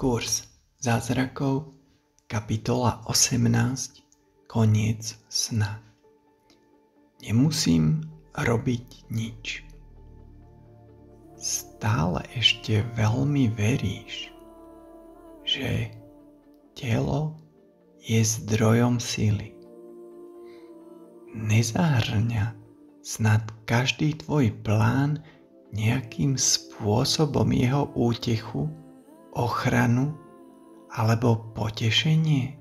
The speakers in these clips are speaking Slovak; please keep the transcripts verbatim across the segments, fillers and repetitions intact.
Kurs zázrakov, kapitola osemnásť, koniec sna. Nemusím robiť nič. Stále ešte veľmi veríš, že telo je zdrojom sily. Nezahŕňa snad každý tvoj plán nejakým spôsobom jeho útechu, ochranu alebo potešenie?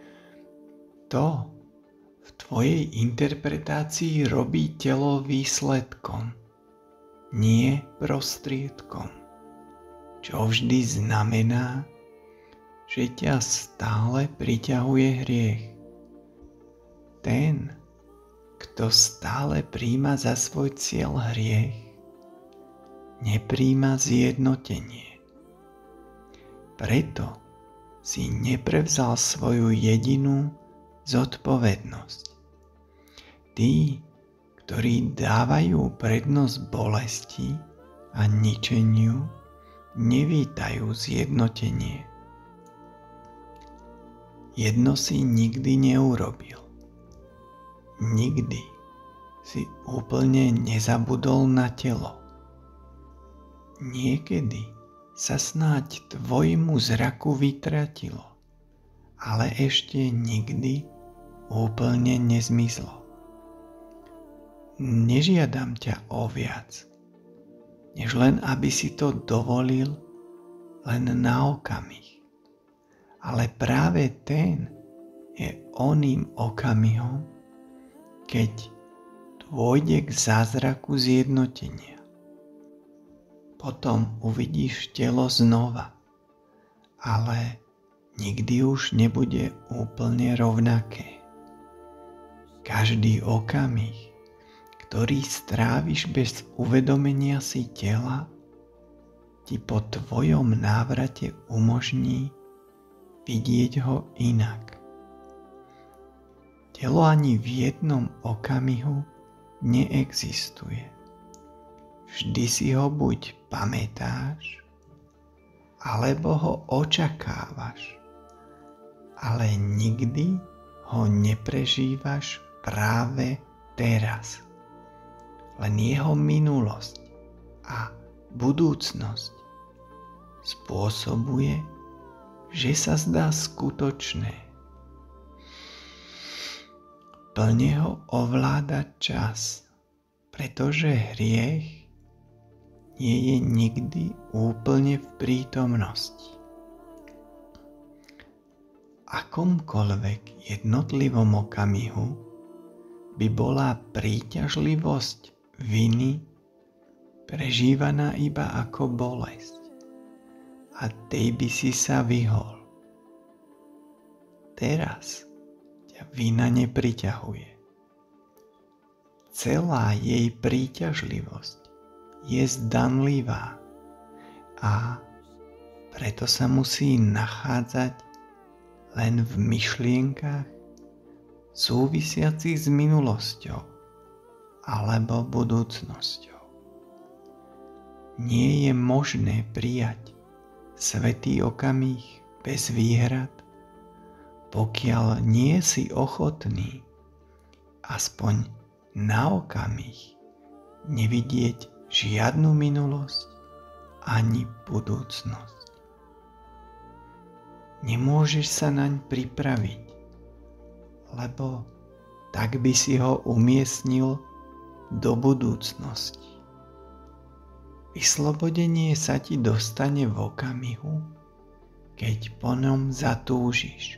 To v tvojej interpretácii robí telo výsledkom, nie prostriedkom, čo vždy znamená, že ťa stále priťahuje hriech. Ten, kto stále prijíma za svoj cieľ hriech, nepríjma zjednotenie. Preto si neprevzal svoju jedinú zodpovednosť. Tí, ktorí dávajú prednosť bolesti a ničeniu, nevítajú zjednotenie. Jedno si nikdy neurobil. Nikdy si úplne nezabudol na telo. Niekedy sa snáď tvojmu zraku vytratilo, ale ešte nikdy úplne nezmizlo. Nežiadam ťa o viac, než len aby si to dovolil len na okamih. Ale práve ten je oným okamihom, keď dôjde k zázraku zjednotenia. Potom uvidíš telo znova, ale nikdy už nebude úplne rovnaké. Každý okamih, ktorý stráviš bez uvedomenia si tela, ti po tvojom návrate umožní vidieť ho inak. Telo ani v jednom okamihu neexistuje. Vždy si ho buď pamätáš, alebo ho očakávaš, ale nikdy ho neprežívaš práve teraz. Len jeho minulosť a budúcnosť spôsobuje, že sa zdá skutočné. Plne ho ovláda čas, pretože hriech nie je nikdy úplne v prítomnosti. Akomkoľvek jednotlivom okamihu by bola príťažlivosť viny prežívaná iba ako bolesť a tej by si sa vyhol. Teraz ťa vina nepriťahuje. Celá jej príťažlivosť je zdanlivá a preto sa musí nachádzať len v myšlienkach súvisiacich s minulosťou alebo budúcnosťou. Nie je možné prijať svätý okamih bez výhrad, pokiaľ nie si ochotný aspoň na okamih nevidieť žiadnu minulosť ani budúcnosť. Nemôžeš sa naň pripraviť, lebo tak by si ho umiestnil do budúcnosti. Vyslobodenie sa ti dostane v okamihu, keď po ňom zatúžiš.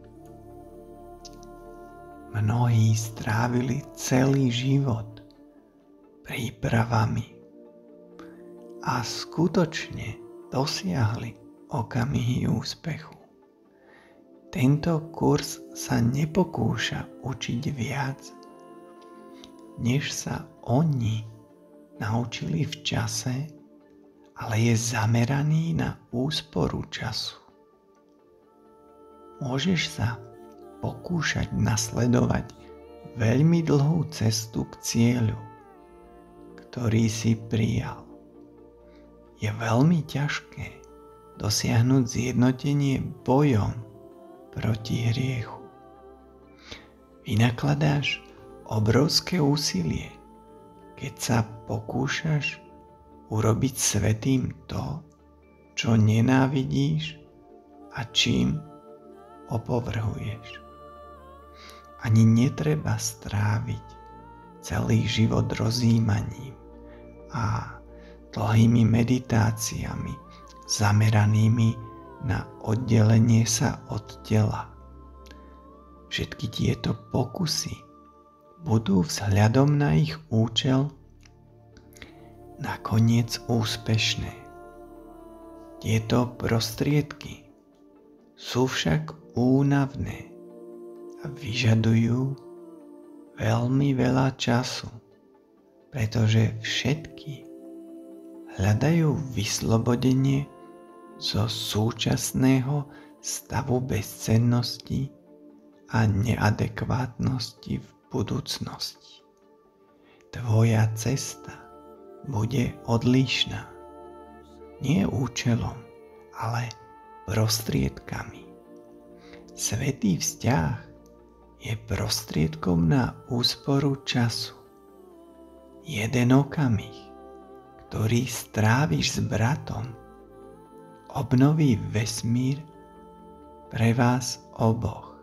Mnohí strávili celý život prípravami a skutočne dosiahli okamihy úspechu. Tento kurz sa nepokúša učiť viac, než sa oni naučili v čase, ale je zameraný na úsporu času. Môžeš sa pokúšať nasledovať veľmi dlhú cestu k cieľu, ktorý si prijal. Je veľmi ťažké dosiahnuť zjednotenie bojom proti hriechu. Vynakladáš obrovské úsilie, keď sa pokúšaš urobiť svätým to, čo nenávidíš a čím opovrhuješ. Ani netreba stráviť celý život rozjímaním a dlhými meditáciami zameranými na oddelenie sa od tela. Všetky tieto pokusy budú vzhľadom na ich účel nakoniec úspešné. Tieto prostriedky sú však únavné a vyžadujú veľmi veľa času, pretože všetky hľadajú vyslobodenie zo súčasného stavu bezcennosti a neadekvátnosti v budúcnosti. Tvoja cesta bude odlišná. Nie účelom, ale prostriedkami. Svätý vzťah je prostriedkom na úsporu času. Jeden okamih, ktorý stráviš s bratom, obnoví vesmír pre vás oboch.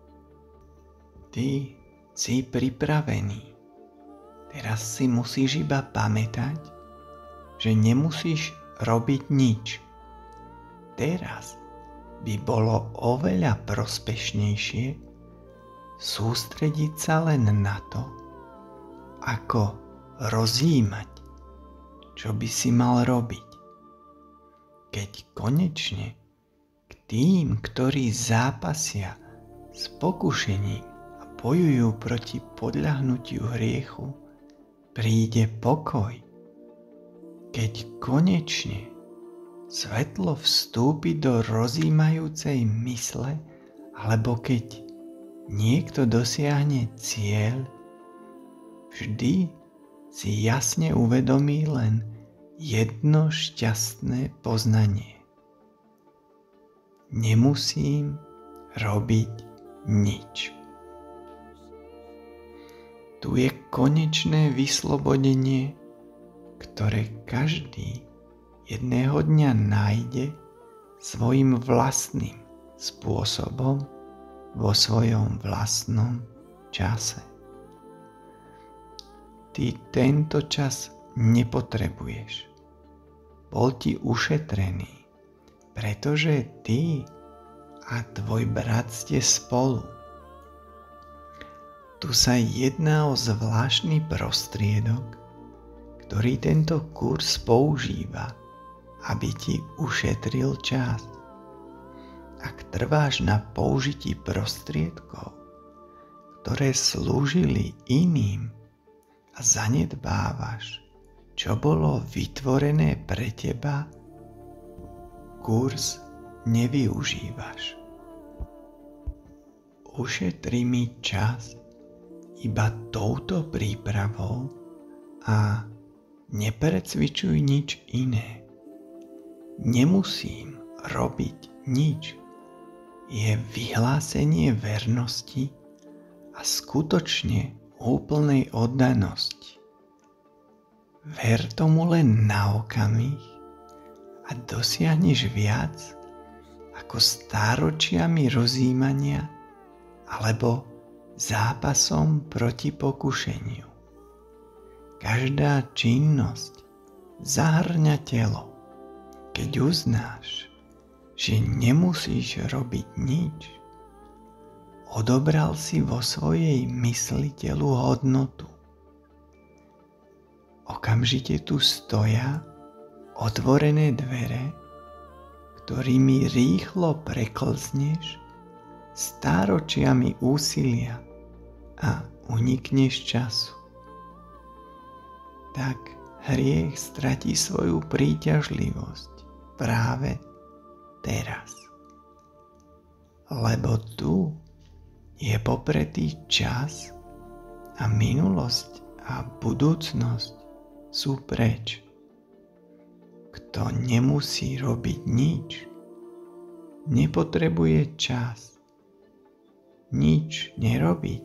Ty si pripravený. Teraz si musíš iba pamätať, že nemusíš robiť nič. Teraz by bolo oveľa prospešnejšie sústrediť sa len na to, ako rozjímať, čo by si mal robiť. Keď konečne k tým, ktorí zápasia s pokušením a bojujú proti podľahnutiu hriechu, príde pokoj. Keď konečne svetlo vstúpi do rozjímajúcej mysle, alebo keď niekto dosiahne cieľ, vždy si jasne uvedomí len jedno šťastné poznanie. Nemusím robiť nič. Tu je konečné vyslobodenie, ktoré každý jedného dňa nájde svojim vlastným spôsobom vo svojom vlastnom čase. Ty tento čas nepotrebuješ. Bol ti ušetrený, pretože ty a tvoj brat ste spolu. Tu sa jedná o zvláštny prostriedok, ktorý tento kurz používa, aby ti ušetril čas. Ak trváš na použití prostriedkov, ktoré slúžili iným, a zanedbávaš, čo bolo vytvorené pre teba, kurz nevyužívaš. Ušetri mi čas iba touto prípravou a neprecvičuj nič iné. Nemusím robiť nič. Je vyhlásenie vernosti a skutočne úplnej oddanosti. Ver tomu len na okamih a dosiahneš viac ako stáročiami rozjímania alebo zápasom proti pokušeniu. Každá činnosť zahŕňa telo. Keď uznáš, že nemusíš robiť nič, odobral si vo svojej mysli telu hodnotu. Okamžite tu stoja otvorené dvere, ktorými rýchlo preklzneš stáročiami úsilia a unikneš času. Tak hriech stratí svoju príťažlivosť práve teraz. Lebo tu je popretý čas a minulosť a budúcnosť sú preč. to nemusí robiť nič. Nepotrebuje čas. Nič nerobiť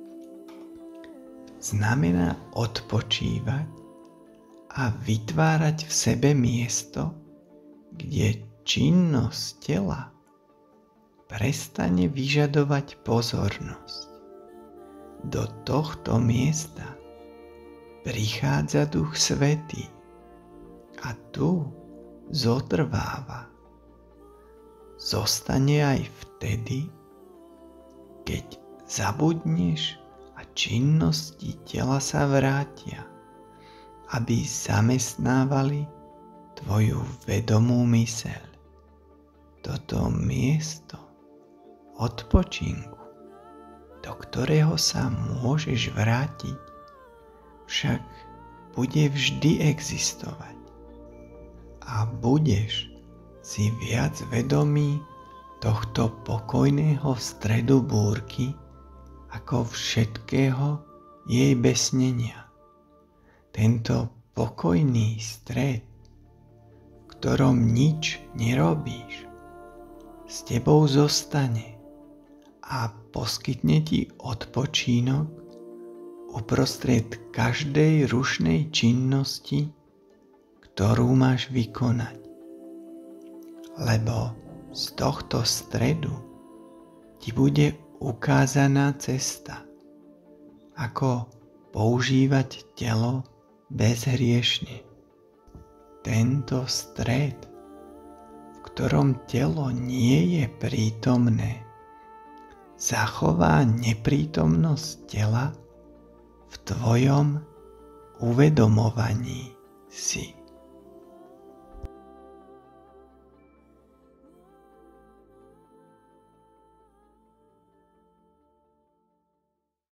znamená odpočívať a vytvárať v sebe miesto, kde činnosť tela prestane vyžadovať pozornosť. Do tohto miesta prichádza Duch Svätý a tu zotrváva. Zostane aj vtedy, keď zabudneš a činnosti tela sa vrátia, aby zamestnávali tvoju vedomú myseľ. Toto miesto odpočinku, do ktorého sa môžeš vrátiť, však bude vždy existovať a budeš si viac vedomý tohto pokojného stredu búrky ako všetkého jej besnenia. Tento pokojný stred, v ktorom nič nerobíš, s tebou zostane a poskytne ti odpočínok uprostred každej rušnej činnosti, ktorú máš vykonať. Lebo z tohto stredu ti bude ukázaná cesta, ako používať telo bezhriešne. Tento stred, v ktorom telo nie je prítomné, zachová neprítomnosť tela v tvojom uvedomovaní si.